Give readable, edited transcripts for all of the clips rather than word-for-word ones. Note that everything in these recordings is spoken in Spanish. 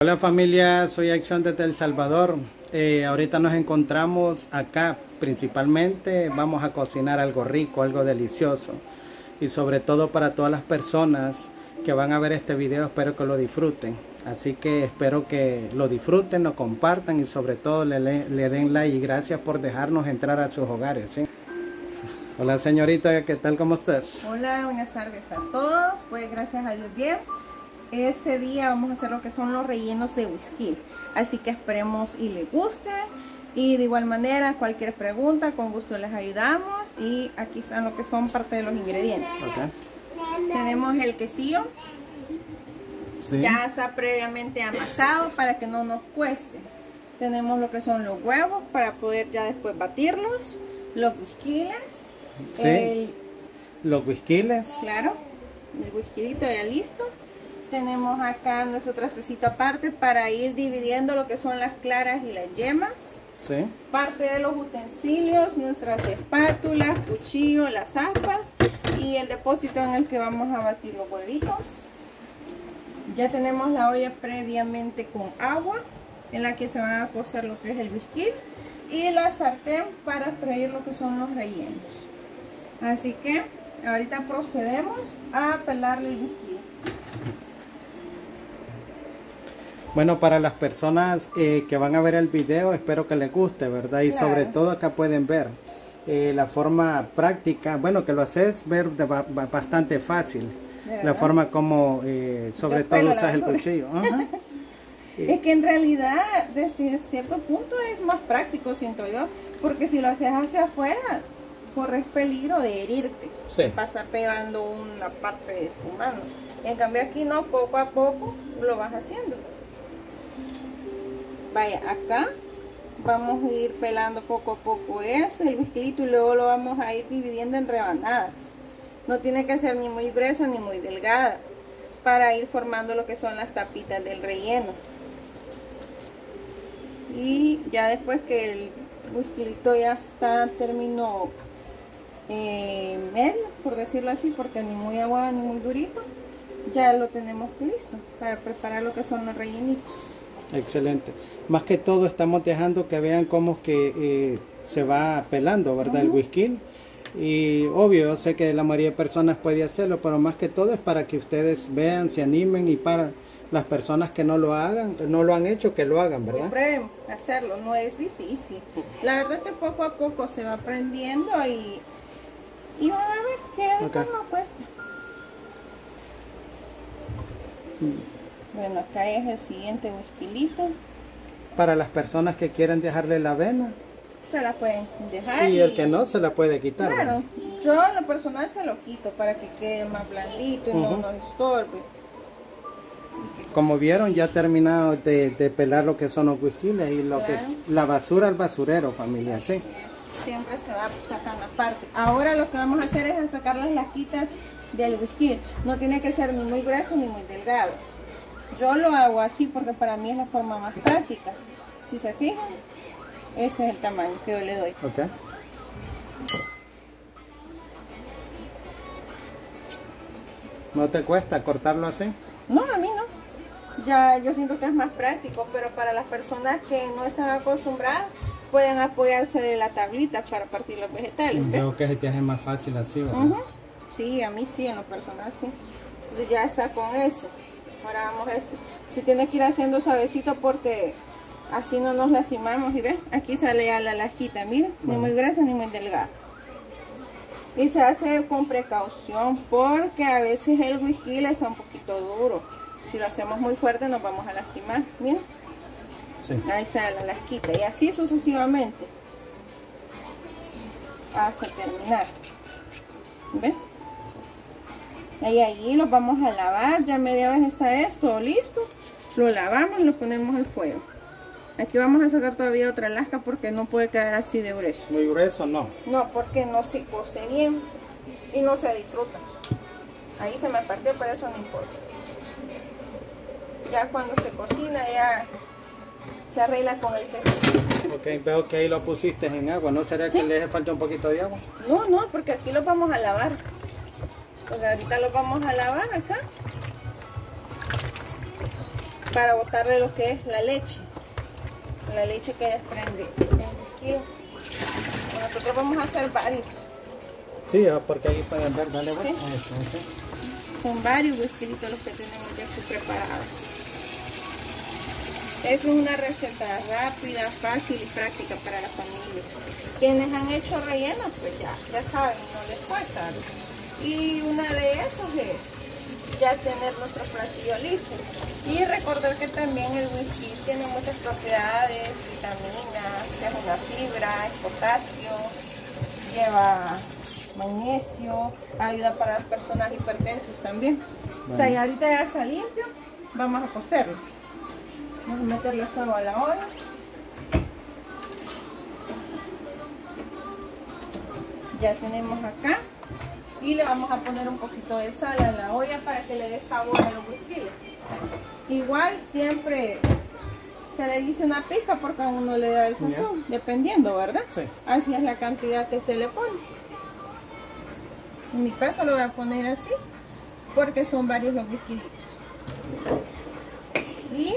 Hola familia, soy Acción desde El Salvador. Ahorita nos encontramos acá, principalmente vamos a cocinar algo rico, algo delicioso. Y sobre todo para todas las personas que van a ver este video, espero que lo disfruten. Así que espero que lo disfruten, lo compartan y sobre todo le den like. Y gracias por dejarnos entrar a sus hogares, ¿sí? Hola señorita, ¿qué tal? ¿Cómo estás? Hola, buenas tardes a todos. Pues gracias a Dios bien. Este día vamos a hacer lo que son los rellenos de whisky. Así que esperemos y les guste. Y de igual manera, cualquier pregunta, con gusto les ayudamos. Y aquí están lo que son parte de los ingredientes. Okay. Tenemos el quesillo. Sí. Ya está previamente amasado para que no nos cueste. Tenemos lo que son los huevos para poder ya después batirlos. Los whiskiles. Sí. Los whiskiles. Claro. El whiskilito ya listo. Tenemos acá nuestro trastecito aparte para ir dividiendo lo que son las claras y las yemas. Sí. Parte de los utensilios, nuestras espátulas, cuchillos, las aspas y el depósito en el que vamos a batir los huevitos. Ya tenemos la olla previamente con agua en la que se van a cocer lo que es el whisky y la sartén para freír lo que son los rellenos. Así que ahorita procedemos a pelarle el whisky. Bueno, para las personas que van a ver el video, espero que les guste, ¿verdad? Y claro, sobre todo acá pueden ver la forma práctica, bueno, que lo haces ver bastante fácil. La forma como, sobre todo usas el cuchillo. Ajá. Es que en realidad, desde cierto punto es más práctico, siento yo, porque si lo haces hacia afuera, corres peligro de herirte, sí, de pasar pegando una parte de tu mano. En cambio aquí no, poco a poco lo vas haciendo. Vaya, acá vamos a ir pelando poco a poco el whisky y luego lo vamos a ir dividiendo en rebanadas. No tiene que ser ni muy gruesa ni muy delgada para ir formando lo que son las tapitas del relleno. Y ya después que el whisky ya está término medio, por decirlo así, porque ni muy aguado ni muy durito, ya lo tenemos listo para preparar lo que son los rellenitos. Excelente. Más que todo estamos dejando que vean cómo que se va pelando, ¿verdad? El whisky. Y obvio, yo sé que la mayoría de personas puede hacerlo, pero más que todo es para que ustedes vean, se animen, y para las personas que no lo hagan, no lo han hecho, que lo hagan, ¿verdad? Siempre hacerlo, no es difícil. La verdad es que poco a poco se va aprendiendo y van a ver que después no cuesta. Bueno, acá es el siguiente whiskilito. Para las personas que quieren dejarle la avena, se la pueden dejar. Y el que no, se la puede quitar. Claro, ¿verdad? Yo en lo personal se lo quito para que quede más blandito y no nos estorbe. Como vieron, ya terminado de pelar lo que son los whiskiles y lo que la basura al basurero, familia, ¿sí? Siempre se va sacando aparte. Ahora lo que vamos a hacer es sacar las laquitas del whisky. No tiene que ser ni muy grueso ni muy delgado. Yo lo hago así porque para mí es la forma más práctica. Si se fijan, ese es el tamaño que yo le doy. Okay. ¿No te cuesta cortarlo así? No, a mí no. Ya yo siento que es más práctico, pero para las personas que no están acostumbradas, pueden apoyarse de la tablita para partir los vegetales. Creo que se te hace más fácil así, ¿verdad? Sí, a mí sí, en lo personal sí. Entonces ya está con eso. Ahora vamos a esto. Se tiene que ir haciendo suavecito porque así no nos lastimamos. Y ven, aquí sale ya la lajita, miren, ni muy gruesa ni muy delgada. Y se hace con precaución porque a veces el whisky está un poquito duro. Si lo hacemos muy fuerte nos vamos a lastimar. Miren, sí, ahí está la lajita y así sucesivamente hasta terminar. ¿Ven? Ahí los vamos a lavar, ya media vez está esto listo, lo lavamos y lo ponemos al fuego. Aquí vamos a sacar todavía otra lasca porque no puede quedar así de grueso. Muy grueso no. No, porque no se cose bien y no se disfruta. Ahí se me partió, pero eso no importa. Ya cuando se cocina ya se arregla con el queso. Ok, veo que ahí lo pusiste en agua, ¿no? ¿Será que le hace falta un poquito de agua? No, no, porque aquí lo vamos a lavar. Pues ahorita lo vamos a lavar acá. para botarle lo que es la leche que desprende el whisky. Nosotros vamos a hacer varios. Sí, porque ahí pueden ver, dale vuelta. Sí. Eso. Son varios whiskitos los que tenemos ya aquí preparados. Es una receta rápida, fácil y práctica para la familia. Quienes han hecho rellenos, pues ya saben, no les cuesta. Y una de esas es ya tener nuestro platillo listo. Y recordar que también el whisky tiene muchas propiedades, vitaminas, es una fibra, es potasio, lleva magnesio, ayuda para las personas hipertensas también. Bueno. O sea, y ahorita ya está limpio, vamos a cocerlo. Vamos a meterle fuego a la olla. Ya tenemos acá. Y le vamos a poner un poquito de sal a la olla para que le dé sabor a los whisky. Igual siempre se le dice una pizca porque a uno le da el sazón, dependiendo, ¿verdad? Sí. Así es la cantidad que se le pone. En mi caso lo voy a poner así porque son varios los whisky. Y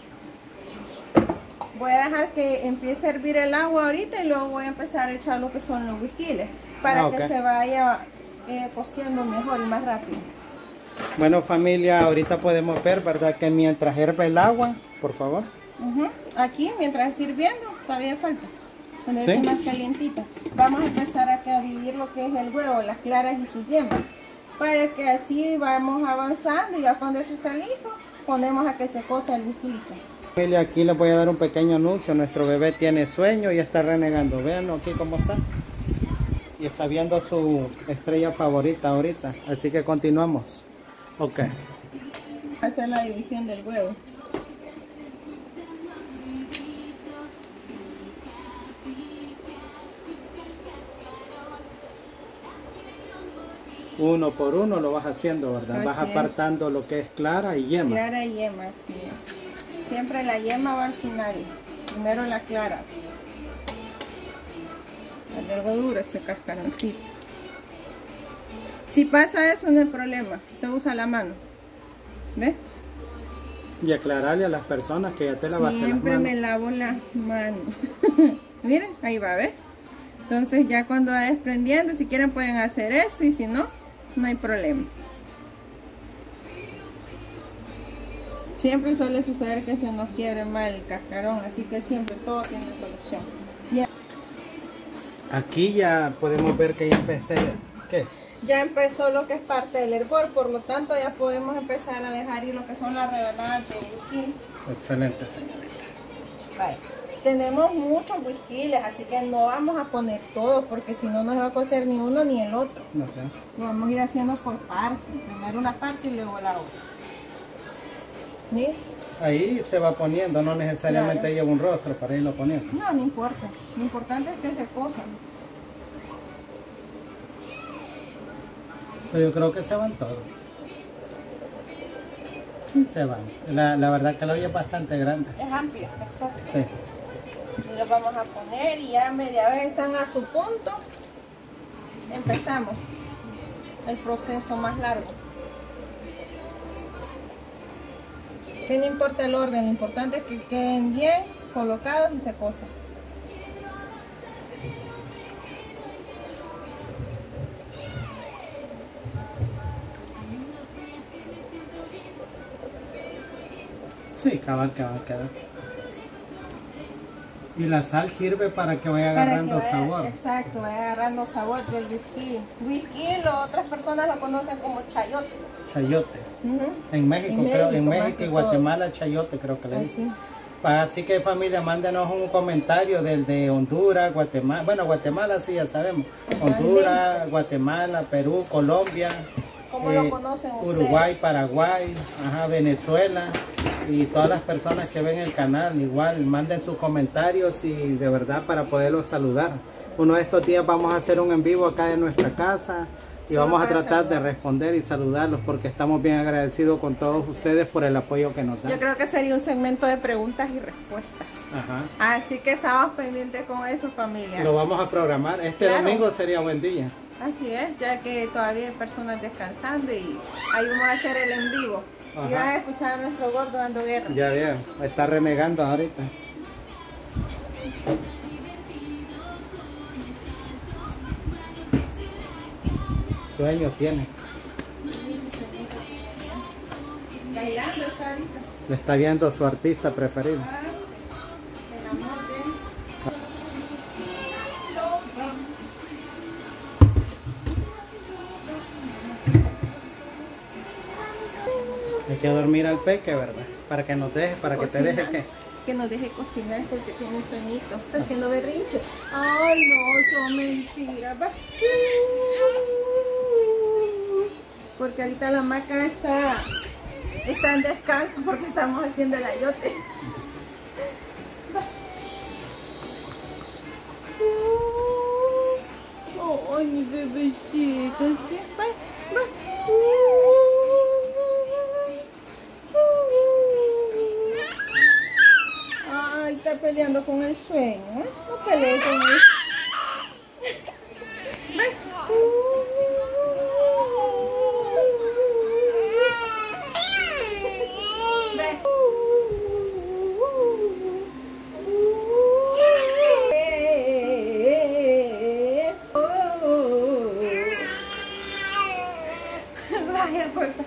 voy a dejar que empiece a hervir el agua ahorita y luego voy a empezar a echar lo que son los whisky para que se vaya cociendo mejor y más rápido. Bueno, familia, ahorita podemos ver, ¿verdad? Que mientras hierve el agua, por favor. Aquí, mientras está hirviendo, todavía falta. Cuando esté más calientita, vamos a empezar a dividir lo que es el huevo, las claras y sus yemas, para que así vamos avanzando y ya cuando eso está listo, ponemos a que se cosa el whisky. Familia, aquí les voy a dar un pequeño anuncio. Nuestro bebé tiene sueño y está renegando. Vean aquí cómo está. Y está viendo su estrella favorita ahorita. Así que continuamos. Ok. Hacer la división del huevo. Uno por uno lo vas haciendo, ¿verdad? Así vas apartando lo que es clara y yema. Clara y yema, sí. Siempre la yema va al final. Primero la clara. Algo duro ese cascaroncito. Si pasa eso no hay problema, se usa la mano. ¿Ves? Y aclararle a las personas que ya te lavaste las manos. Siempre me lavo las manos. Miren, ahí va, ¿ves? Entonces ya cuando va desprendiendo, si quieren pueden hacer esto y si no, no hay problema. Siempre suele suceder que se nos quiebre mal el cascarón, así que siempre todo tiene solución. Ya. Aquí ya podemos ver que ya empecé. ¿Qué? Ya empezó lo que es parte del hervor, por lo tanto ya podemos empezar a dejar ir lo que son las rebanadas de whisky. Excelente, señorita. Vale. Tenemos muchos whisky, así que no vamos a poner todos porque si no, no se va a cocer ni uno ni el otro. Okay. Lo vamos a ir haciendo por partes, primero una parte y luego la otra. ¿Sí? Ahí se va poniendo, no necesariamente lleva un rostro para irlo poniendo. No, no importa. Lo importante es que se cosan. Pero yo creo que se van todos. Sí, se van. La verdad que la olla es bastante grande. Es amplia, exacto. Sí. Los vamos a poner y ya media vez están a su punto. Empezamos el proceso más largo. Que no importa el orden, lo importante es que queden bien colocados y se cosan. Sí, cabal que va a quedar. Y la sal sirve para que vaya agarrando sabor. Exacto, vaya agarrando sabor del whisky. Whisky, otras personas lo conocen como chayote. Chayote. En México, creo, en México y Guatemala, chayote creo que le dicen. Así que familia, mándenos un comentario del de Honduras, Guatemala. Bueno, Guatemala sí, ya sabemos. Honduras, Guatemala, Perú, Colombia. ¿Cómo lo conocen ustedes? Uruguay, Paraguay, Venezuela. Y todas las personas que ven el canal, igual, manden sus comentarios y de verdad para poderlos saludar. Uno de estos días vamos a hacer un en vivo acá en nuestra casa y vamos a tratar de responder y saludarlos porque estamos bien agradecidos con todos ustedes por el apoyo que nos dan. Yo creo que sería un segmento de preguntas y respuestas. Así que estamos pendientes con eso, familia. Lo vamos a programar. Este domingo sería buen día. Así es, ya que todavía hay personas descansando y ahí vamos a hacer el en vivo. Ajá. Y vas a escuchar a nuestro gordo dando guerra. Ya veo, está renegando ahorita. Sueño tiene. Bailando está ahorita. Le está viendo su artista preferido. El amor de... Hay que dormir al peque, ¿verdad? Para que nos deje, para que te deje que... Que nos deje cocinar porque tiene sueñito. Está haciendo berrinche. Ay, no, son mentiras. Porque ahorita la maca está en descanso porque estamos haciendo el ayote. Ay, mi bebecita. ¿Sí? Va, va. Ay, está peleando con el sueño, ¿eh? No pelees con él. Vaya, por favor.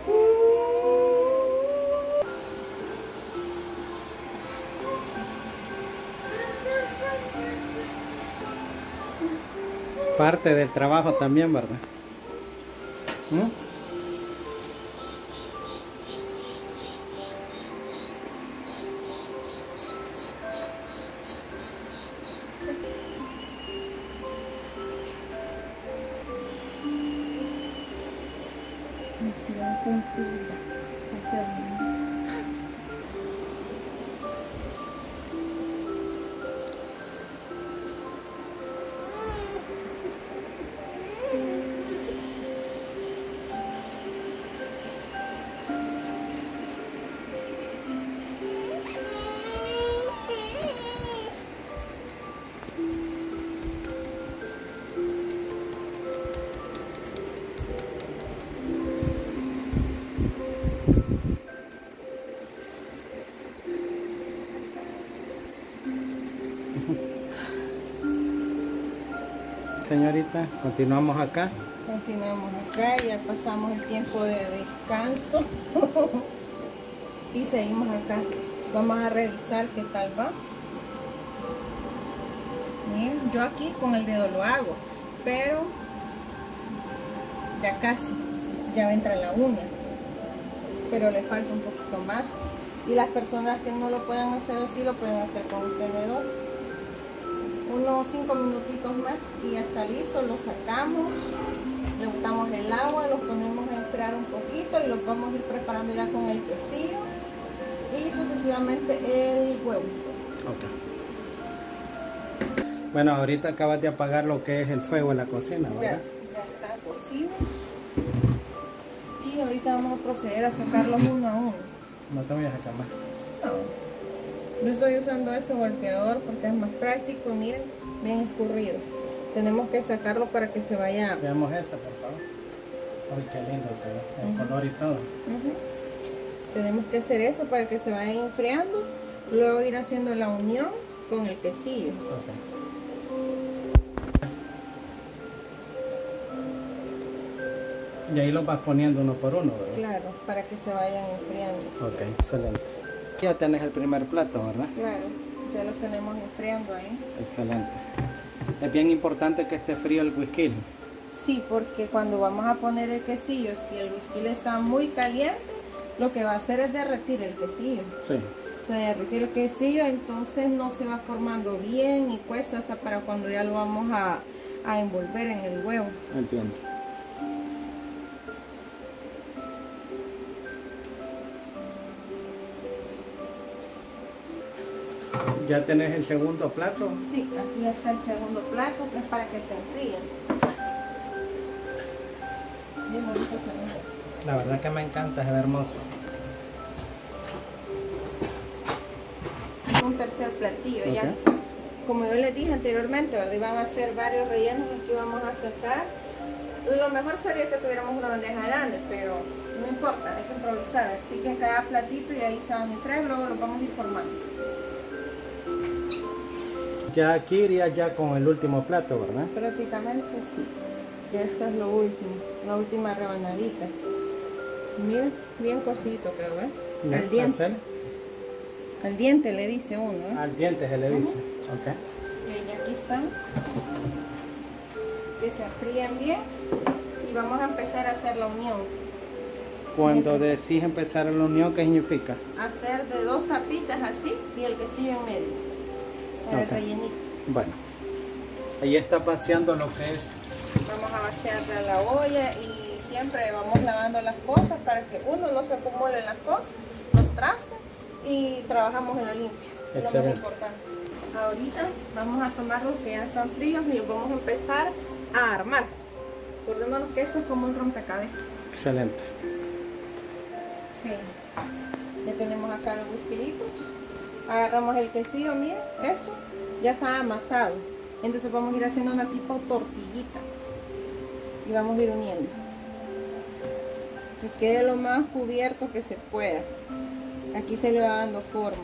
Parte del trabajo también, ¿verdad? ¿Mm? Misión cumplida. Señorita, continuamos acá. Continuamos acá, ya pasamos el tiempo de descanso y seguimos acá. Vamos a revisar qué tal va. Miren, yo aquí con el dedo lo hago, pero ya casi, ya va a entrar la uña, pero le falta un poquito más. Y las personas que no lo puedan hacer así, lo pueden hacer con un tenedor. Unos 5 minutitos más y ya está listo. Lo sacamos, le botamos el agua, lo ponemos a enfriar un poquito y lo vamos a ir preparando ya con el quesillo y sucesivamente el huevo. Okay. Bueno, ahorita acabas de apagar lo que es el fuego en la cocina, ¿verdad? Ya está cocido y ahorita vamos a proceder a sacarlos uno a uno. No te vayas a quemar. No. Yo estoy usando este volteador porque es más práctico, miren, bien escurrido. Tenemos que sacarlo para que se vaya. Veamos esa, por favor. Ay, qué lindo se ve, el color y todo. Tenemos que hacer eso para que se vaya enfriando, luego ir haciendo la unión con el quesillo. Okay. Y ahí los vas poniendo uno por uno, ¿verdad? Claro, para que se vayan enfriando. Ok, excelente. Ya tenés el primer plato, ¿verdad? Claro, ya los tenemos enfriando ahí. Excelente. Es bien importante que esté frío el whisky. Sí, porque cuando vamos a poner el quesillo, si el whisky está muy caliente, lo que va a hacer es derretir el quesillo. Sí. Se derretir el quesillo, entonces no se va formando bien y cuesta hasta para cuando ya lo vamos a envolver en el huevo. Entiendo. ¿Ya tenés el segundo plato? Sí, aquí está el segundo plato, que es para que se enfríen. Bien bonito se ve. La verdad que me encanta, es hermoso. Un tercer platillo, Okay. ya. Como yo les dije anteriormente, ¿verdad? Iban a hacer varios rellenos, aquí vamos a sacar. Lo mejor sería que tuviéramos una bandeja grande, pero no importa, hay que improvisar. Así que cada platito y ahí se van a inflar, luego los vamos a ir formando. Ya aquí iría ya con el último plato, ¿verdad? Prácticamente sí. Ya esto es lo último, la última rebanadita. Mira, bien cocidito quedó, ¿eh? Al diente. ¿Hacer? Al diente le dice uno, ¿eh? Al diente se le dice. Ok. Y aquí están. Que se fríen bien. Y vamos a empezar a hacer la unión. Cuando decís empezar la unión, ¿qué significa? Hacer de 2 tapitas así y el quesillo en medio. Para el rellenito. Bueno, ahí está paseando lo que es. Vamos a vaciarle a la olla y siempre vamos lavando las cosas para que uno no se acumule las cosas, los trastes y trabajamos en lo limpio. Es lo más importante. Ahorita vamos a tomar los que ya están fríos y los vamos a empezar a armar. Acordémonos que eso es como un rompecabezas. Excelente. Sí. Ya tenemos acá los gustilitos. Agarramos el quesillo, miren, eso ya está amasado. Entonces vamos a ir haciendo una tipo tortillita. Y vamos a ir uniendo. Que quede lo más cubierto que se pueda. Aquí se le va dando forma.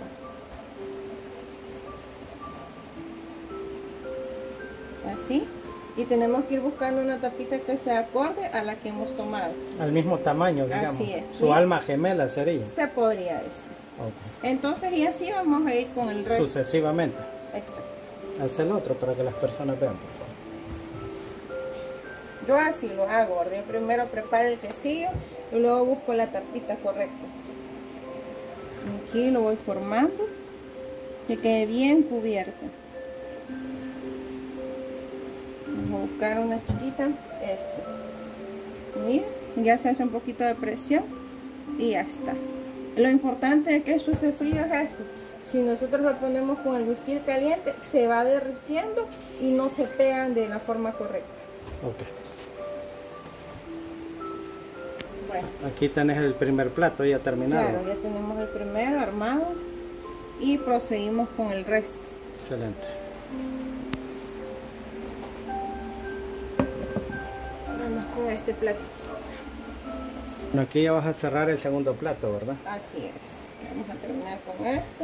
Así. Y tenemos que ir buscando una tapita que sea acorde a la que hemos tomado. Al mismo tamaño, digamos. Así es. Su alma gemela sería. Se podría decir. Okay. Entonces, y así vamos a ir con el resto. Sucesivamente. Exacto. Haz el otro para que las personas vean, por favor. Yo así lo hago, ¿verdad? Primero preparo el quesillo y luego busco la tapita correcta. Aquí lo voy formando, que quede bien cubierto. Vamos a buscar una chiquita, Miren, ya se hace un poquito de presión y ya está. Lo importante es que esto se fríe es eso. Si nosotros lo ponemos con el whisky caliente, se va derritiendo y no se pegan de la forma correcta. Ok. Bueno. Aquí tenés el primer plato ya terminado. Claro, ya tenemos el primero armado y proseguimos con el resto. Excelente. Vamos con este platito. Bueno, aquí ya vas a cerrar el segundo plato, ¿verdad? Así es. Vamos a terminar con este.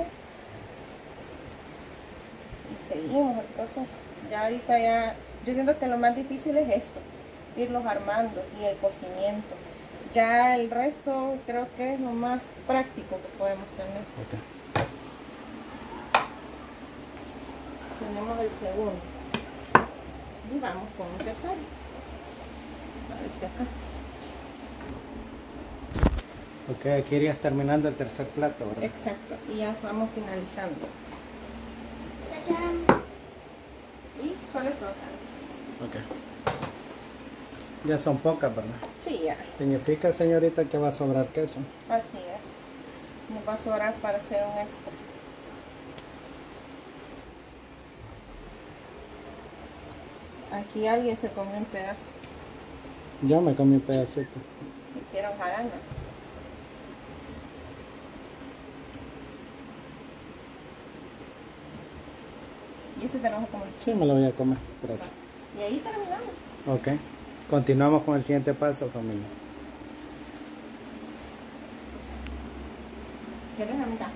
Y seguimos el proceso. Ya ahorita ya, yo siento que lo más difícil es esto, irlos armando y el cocimiento. Ya el resto creo que es lo más práctico que podemos tener. Okay. Tenemos el segundo. Y vamos con un tercero. Este acá. Ok, aquí irías terminando el tercer plato, ¿verdad? Exacto, y ya vamos finalizando. Y solo eso acá. Ok. Ya son pocas, ¿verdad? Sí, ya. Significa, señorita, que va a sobrar queso. Así es. Nos va a sobrar para hacer un extra. Aquí alguien se comió un pedazo. Yo me comí un pedacito. Hicieron jarana. ¿Y ese te lo vas a comer? Sí, me lo voy a comer. Gracias. Y ahí terminamos. Ok. Continuamos con el siguiente paso, familia. ¿Quieres la mitad?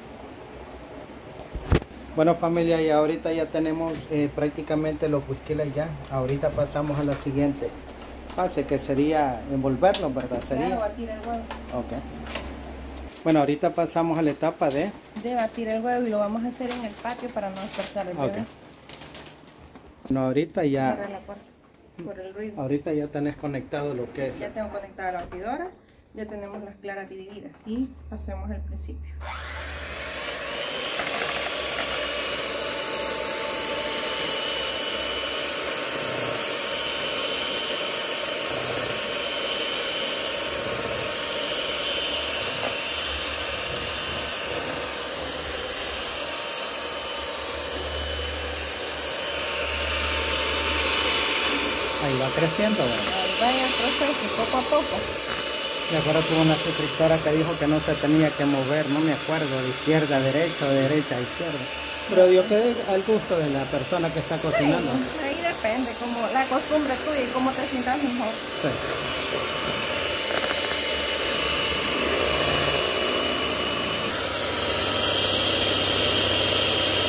Bueno, familia, y ahorita ya tenemos prácticamente los whiskiles ya. Ahorita pasamos a la siguiente fase, que sería envolverlos, ¿verdad? Sería. Claro, batir el huevo. Ok. Bueno, ahorita pasamos a la etapa de batir el huevo y lo vamos a hacer en el patio para no despertar el bebé. Ok. Bueno, ahorita ya. Cerra la puerta por el ruido. Ahorita ya tenés conectado lo que es. Ya tengo conectada la batidora, ya tenemos las claras divididas y hacemos el principio. Ahí va creciendo, ¿verdad? Ahí va el proceso, poco a poco. De acuerdo con una suscriptora que dijo que no se tenía que mover, no me acuerdo, de izquierda a derecha o de derecha a izquierda. Pero Dios quede al gusto de la persona que está cocinando. Sí, ahí depende, como la costumbre tuya y cómo te sientas mejor. Sí.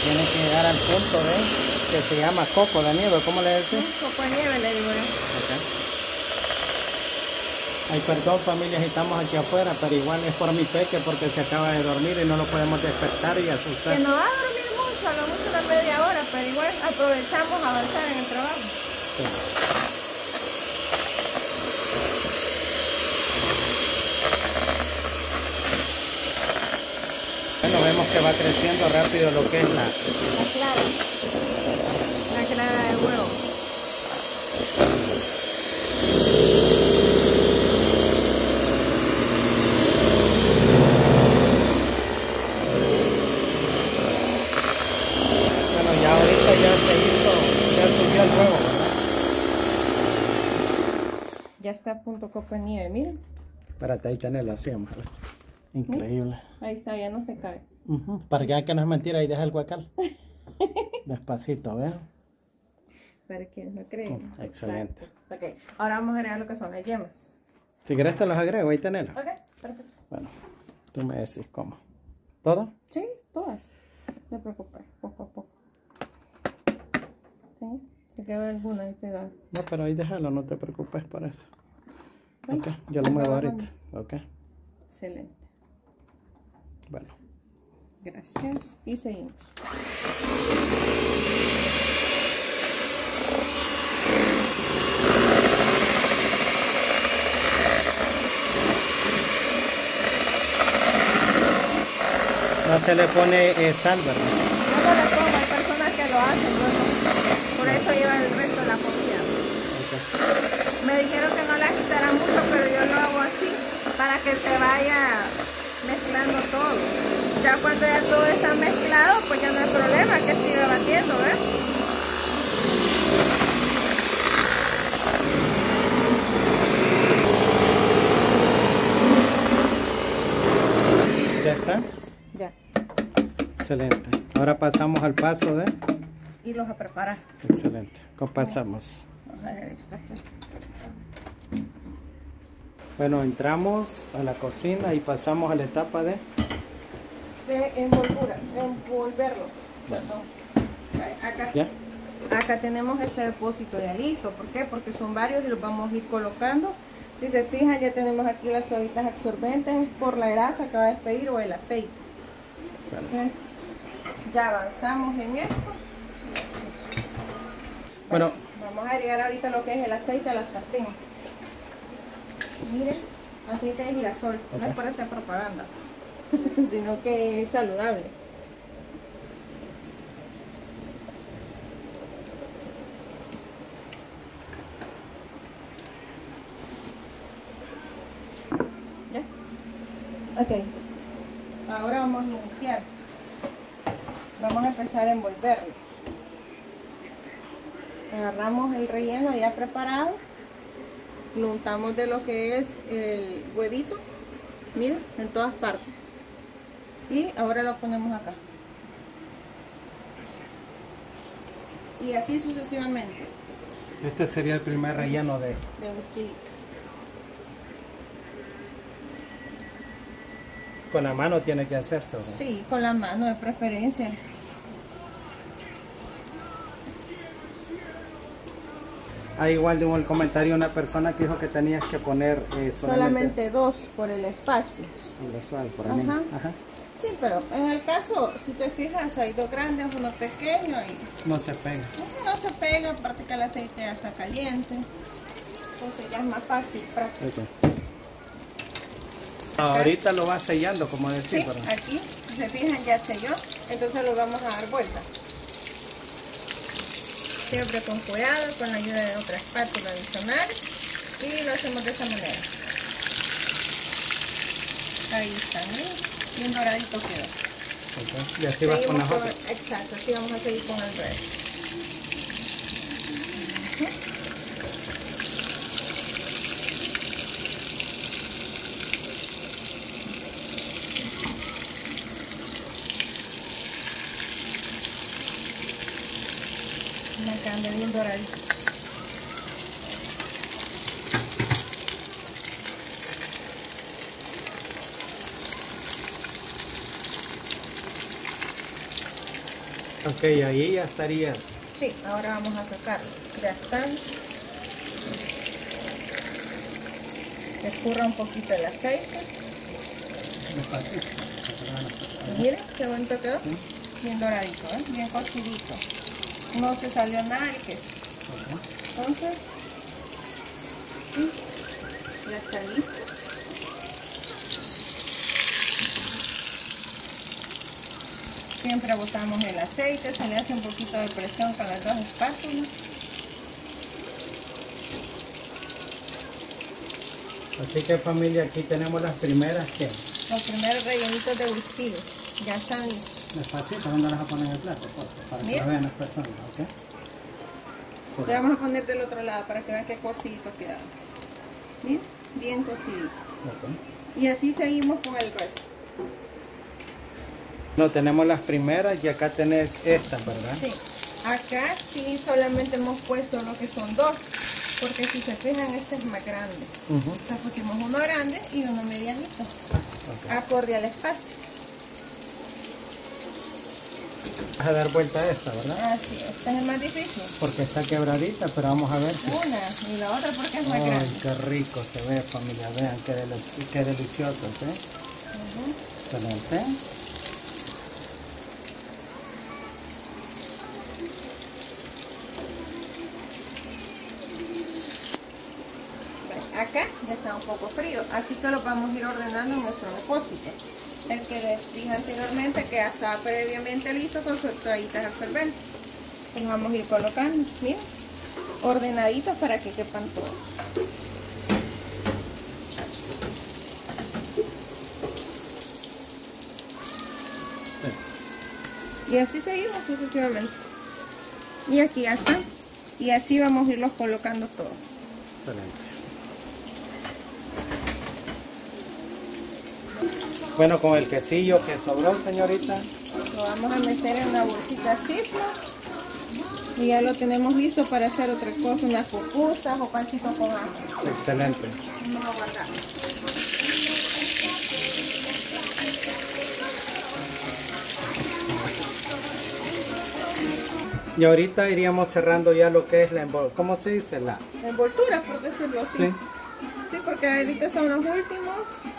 tiene que llegar al punto de que se llama coco de nieve, ¿cómo le decís? Coco de nieve le digo yo. Okay. Ay, perdón familia, estamos aquí afuera, pero igual es por mi peque porque se acaba de dormir y no lo podemos despertar y asustar. Que no va a dormir mucho, a lo mucho una media hora, pero igual aprovechamos a avanzar en el trabajo. Sí. Bueno, vemos que va creciendo rápido lo que es la clara de huevo. Bueno, ya ahorita ya subió el huevo, ¿verdad? Ya está a punto coco de nieve, miren. Espérate, ahí tenerlo así, vamos a ver. Increíble. Ahí está, ya no se cae. Para que no es mentira, ahí deja el guacal. Despacito, ¿vean? Para quien no cree. Excelente. Ok, ahora vamos a agregar lo que son las yemas. Si querés te los agrego, ahí tenerlos. Ok, perfecto. Bueno, tú me decís cómo. ¿Todo? Sí, todas. No te preocupes, poco a poco. ¿Sí? Se queda alguna ahí pegada. No, pero ahí déjalo, no te preocupes por eso. Ok, yo lo muevo ahorita. Ok. Excelente. Bueno. Gracias. Y seguimos. No se le pone sal, ¿verdad? No le pongo, hay personas que lo hacen, por eso lleva el resto de la comida. Okay. Me dijeron que no la quitara mucho, pero yo lo hago así para que se vaya mezclando todo. Ya cuando ya todo está mezclado, pues ya no hay problema, que siga batiendo, ¿ves? ¿Ya está? Ya. Excelente. Ahora pasamos al paso de... Irlos a preparar. Excelente. ¿Cómo pasamos? Vamos a ver esto. Bueno, entramos a la cocina y pasamos a la etapa de envolverlos. Bueno. Acá, ¿Ya? acá tenemos ese depósito ya listo. ¿Por qué? Porque son varios y los vamos a ir colocando. Si se fijan, ya tenemos aquí las toallitas absorbentes por la grasa que va a despedir o el aceite. Bueno. ¿Okay? Ya avanzamos en esto. Bueno, vamos a agregar ahorita lo que es el aceite a la sartén. Miren, aceite de girasol. Okay. No es para hacer propaganda, sino que es saludable. ¿Ya? Ok. Ahora vamos a iniciar. Vamos a empezar a envolverlo. Agarramos el relleno ya preparado. Lo untamos de lo que es el huevito. Miren, en todas partes. Y ahora lo ponemos acá. Y así sucesivamente. este sería el primer relleno de... whisky. Con la mano tiene que hacerse, ¿no? Sí, con la mano de preferencia. Hay igual de un comentario una persona que dijo que tenías que poner solamente 2 por el espacio. Por ahí. Ajá. Ajá. Sí, pero en el caso, si te fijas, hay 2 grandes, uno pequeño y no se pega. No se pega, aparte que el aceite ya está caliente. Entonces ya es más fácil, práctico. Okay. Ahorita lo va sellando, como decís, sí, aquí, si se fijan, ya selló. Entonces lo vamos a dar vuelta. Siempre con cuidado, con la ayuda de otra espátula adicional. Y lo hacemos de esa manera. Ahí está, bien doradito quedó. Okay. Y así vas con las otras. Exacto, así vamos a seguir con el resto. Me cambia bien doradito. Ok, ahí ya estarías. Sí, ahora vamos a sacarlo. Ya están. Escurra un poquito el aceite. Despacito. Y miren qué bonito quedó. Sí. Bien doradito, ¿eh? Bien cocidito. No se salió nada del queso. Ok. Entonces, ya está listo. Siempre botamos el aceite, se le hace un poquito de presión con las dos espátulas. Así que familia, aquí tenemos las primeras que... Los primeros rellenitos de whisky ya están listos. Despacito, ¿dónde las vas a poner en el plato? Para que Bien. lo vean las personas, ¿ok? Sí. Le vamos a poner del otro lado para que vean qué cocidito queda. Bien, bien cocidito. Ok. Y así seguimos con el resto. No, tenemos las primeras y acá tenés estas, ¿verdad? Sí, acá sí solamente hemos puesto lo que son dos, porque si se fijan este es más grande. Entonces pusimos uno grande y uno medianito, Ok. acorde al espacio. Vas a dar vuelta a esta, ¿verdad? Así, esta es el más difícil. Porque está quebradita, pero vamos a ver si... Una y la otra porque es más Ay, grande. qué rico se ve, familia. Vean qué deliciosos, ¿eh? Excelente. Acá ya está un poco frío, así que lo vamos a ir ordenando en nuestro depósito. El que les dije anteriormente que ya estaba previamente listo con sus toallitas absorbentes. Pues lo vamos a ir colocando, miren, ordenaditos para que quepan todo. Sí. Y así seguimos sucesivamente. Y aquí ya están. Y así vamos a irlos colocando todos. Excelente. Bueno, con el quesillo que sobró, señorita. Lo vamos a meter en una bolsita Ziploc. Y ya lo tenemos listo para hacer otra cosa, unas pupusas o pancitos con ajo. Excelente. Vamos a guardar. Y ahorita iríamos cerrando ya lo que es la envoltura. ¿Cómo se dice? La Envolturas, por decirlo así. Sí. Sí, porque ahorita son los últimos.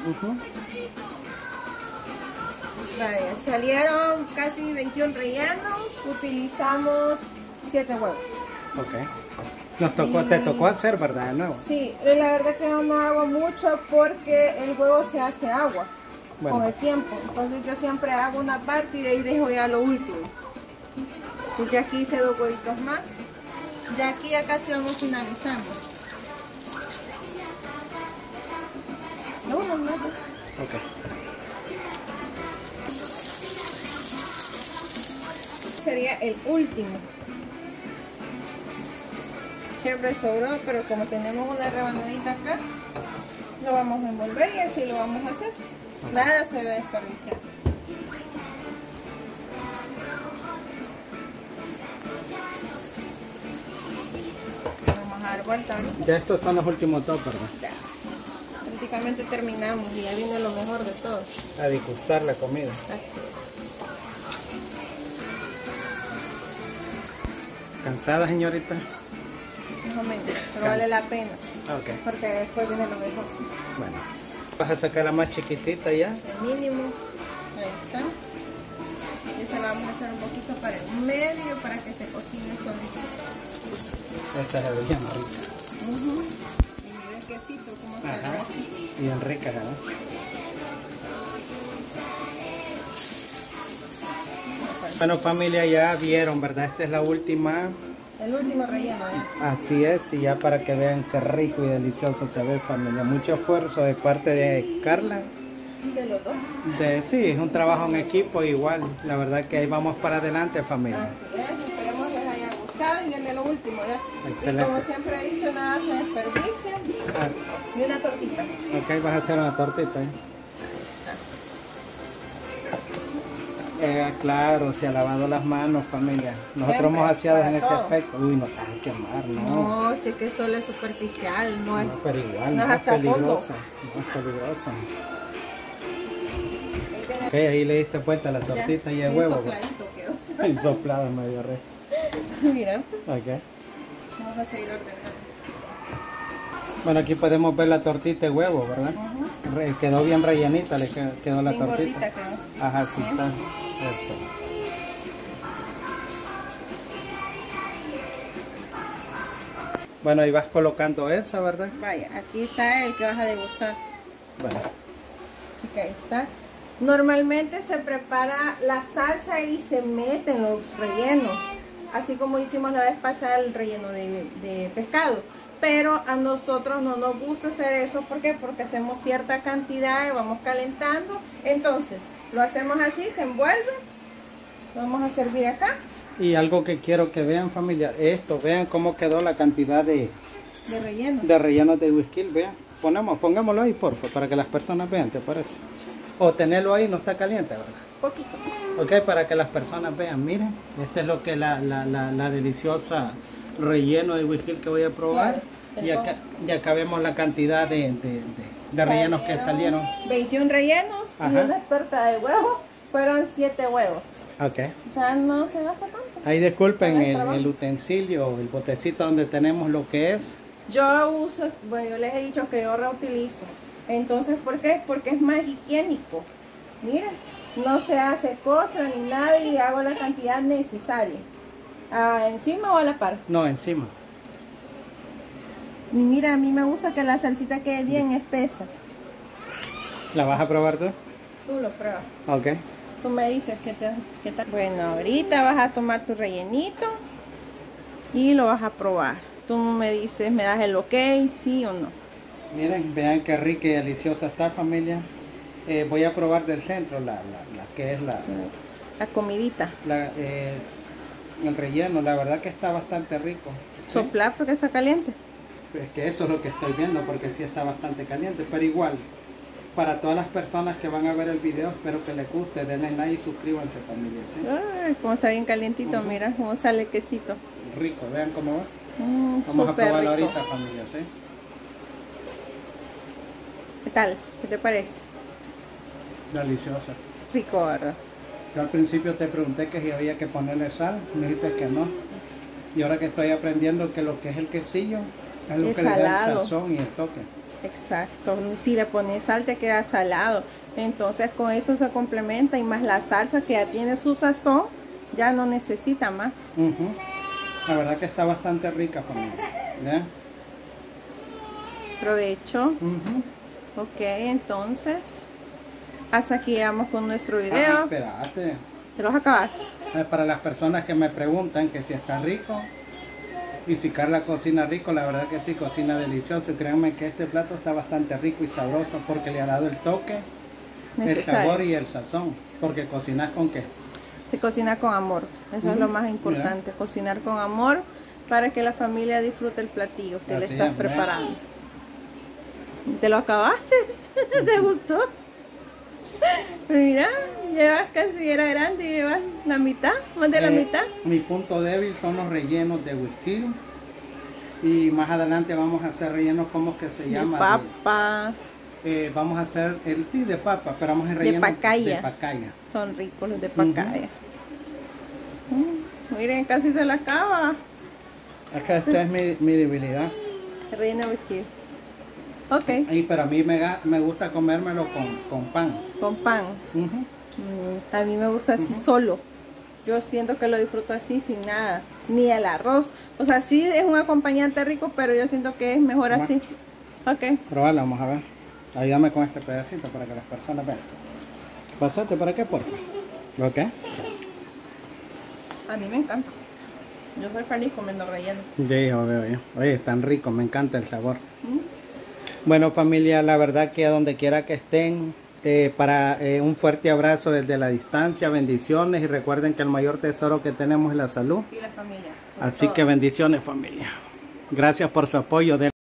Vaya, salieron casi 21 rellenos. Utilizamos 7 huevos. Ok. Te tocó hacer, ¿verdad? De nuevo. Sí, la verdad que yo no hago mucho porque el huevo se hace agua con el tiempo. Entonces yo siempre hago una parte y de ahí dejo ya lo último. Y ya aquí hice 2 huevitos más. Ya aquí ya casi vamos finalizando. No. Ok. Sería el último. Siempre sobró, pero como tenemos una rebanadita acá, lo vamos a envolver y así lo vamos a hacer. Nada se debe desperdiciar. Vamos a dar vuelta ahorita. Ya estos son los últimos dos, ¿verdad? Ya. Prácticamente terminamos y ya viene lo mejor de todo. A disgustar la comida. Así es. ¿Cansada, señorita? Más o menos, pero vale la pena. Ok. Porque después viene lo mejor. Bueno. Vas a sacar la más chiquitita ya. El mínimo. Ahí está. Y se la vamos a hacer un poquito para el medio para que se cocine solito. Esta es bien rica. Y mira el quesito como se ve así. Bien rica, ¿no? Bueno, familia, ya vieron, ¿verdad? Esta es la última. El último relleno ya. Así es, y ya para que vean qué rico y delicioso se ve, familia. Mucho esfuerzo de parte de Carla. De los dos. Sí, es un trabajo en equipo igual. La verdad que ahí vamos para adelante, familia. Así es, esperemos que les haya gustado y viene lo último ya. Excelente. Y como siempre he dicho, nada se desperdicia. Y una tortita. Ok, vas a hacer una tortita, ¿eh? Claro, se ha lavado las manos, familia. Nosotros Siempre, hemos aseado para en ese todo. aspecto. Uy, no te vas a quemar, no. No, sé que solo es superficial, no es. No, pero igual, no es no es hasta fondo. peligrosa. No es peligrosa. Ahí tenemos. Ok, ahí le diste vuelta a la tortita y el bien huevo. sopladito quedó. Y soplado en medio re. Mira, Ok. vamos a seguir ordenando. Bueno, aquí podemos ver la tortita de huevo, ¿verdad? Quedó bien rellenita, le quedó la Bien tortita. gordita quedó. Ajá, sí Bien. está. Eso. Bueno, ahí vas colocando esa, ¿verdad? Vaya, aquí está el que vas a degustar. Bueno. Así que ahí está. Normalmente se prepara la salsa y se meten los rellenos, así como hicimos la vez pasada el relleno de pescado. Pero a nosotros no nos gusta hacer eso. ¿Por qué? Porque hacemos cierta cantidad y vamos calentando. Entonces, lo hacemos así, se envuelve. Lo vamos a servir acá. Y algo que quiero que vean, familia, vean cómo quedó la cantidad de relleno. De rellenos de whisky, vean. Pongámoslo ahí, porfa, para que las personas vean, ¿te parece? O tenerlo ahí, no está caliente, ¿verdad? Poquito. Ok, para que las personas vean, miren, este es lo que la deliciosa relleno de whisky que voy a probar. Claro, y acá vemos la cantidad de rellenos que salieron. 21 rellenos. Ajá. Y una torta de huevo. Fueron 7 huevos. Ok. O sea, no se gasta tanto. Ahí disculpen el utensilio, el botecito donde tenemos lo que es. Yo uso, bueno, yo les he dicho que yo reutilizo. Entonces, ¿por qué? Porque es más higiénico. Miren, no se hace cosa ni nada y hago la cantidad necesaria. ¿Encima o a la par? No, encima. Y mira, a mí me gusta que la salsita quede bien espesa. ¿La vas a probar tú? Tú lo pruebas. Ok. Tú me dices qué tal. Bueno, ahorita vas a tomar tu rellenito y lo vas a probar. Tú me dices, me das el ok, sí o no. Miren, vean qué rica y deliciosa está, familia. Voy a probar del centro, la que es la comidita. el relleno. La verdad que está bastante rico. ¿Sí? Soplar porque está caliente. Es que eso es lo que estoy viendo, porque sí está bastante caliente. Pero igual, para todas las personas que van a ver el video, espero que les guste. Denle like y suscríbanse, familia. ¿Sí? Ay, como está bien calientito, mira cómo sale el quesito. Rico, vean cómo va. Vamos a Súper probarlo rico. ahorita, familia. ¿Sí? ¿Qué tal? ¿Qué te parece? Deliciosa. Rico, ¿verdad? Yo al principio te pregunté que si había que ponerle sal, me dijiste que no. Y ahora que estoy aprendiendo que lo que es el quesillo es lo que le da el sazón y el toque. Exacto. Si le pones sal te queda salado. Entonces con eso se complementa y más la salsa que ya tiene su sazón, ya no necesita más. La verdad que está bastante rica, familia. ¿Ya? Provecho. Ok, entonces hasta aquí llegamos con nuestro video. Espérate. ¿Te lo vas a acabar? Para las personas que me preguntan que si está rico y si Carla cocina rico, la verdad que sí, cocina delicioso. Créanme que este plato está bastante rico y sabroso porque le ha dado el toque, el sabor y el sazón. Porque cocinas con qué. Se cocina con amor, eso es lo más importante, cocinar con amor para que la familia disfrute el platillo que le estás preparando. ¿Te lo acabaste? ¿Te gustó? Mira, llevas casi, era grande y llevas la mitad, más de la mitad. Mi punto débil son los rellenos de whisky y más adelante vamos a hacer rellenos como que se llama. De papa. Vamos a hacer de papa, pero vamos a rellenar de pacaya. Son ricos los de pacaya. Miren, casi se la acaba. Acá esta es mi debilidad. El relleno de whisky. Ok. Y pero a mí me gusta comérmelo con pan. Con pan. A mí me gusta así solo. Yo siento que lo disfruto así sin nada, ni el arroz. O sea, sí es un acompañante rico, pero yo siento que es mejor así. Ok. Probala, vamos a ver. Ayúdame con este pedacito para que las personas vean. Pásate para qué, por favor. Ok. A mí me encanta. Yo soy feliz comiendo relleno. Sí, obvio. Oye, es tan rico, me encanta el sabor. Bueno, familia, la verdad que a donde quiera que estén, un fuerte abrazo desde la distancia, bendiciones y recuerden que el mayor tesoro que tenemos es la salud. Y la familia. Así que bendiciones, familia. Gracias por su apoyo.